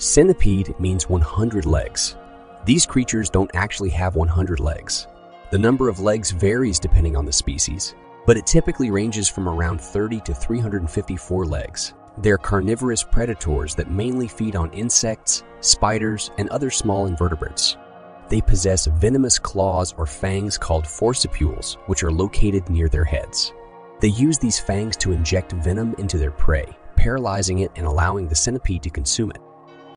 Centipede means 100 legs. These creatures don't actually have 100 legs. The number of legs varies depending on the species, but it typically ranges from around 30 to 354 legs. They're carnivorous predators that mainly feed on insects, spiders, and other small invertebrates. They possess venomous claws or fangs called forcipules, which are located near their heads. They use these fangs to inject venom into their prey, paralyzing it and allowing the centipede to consume it.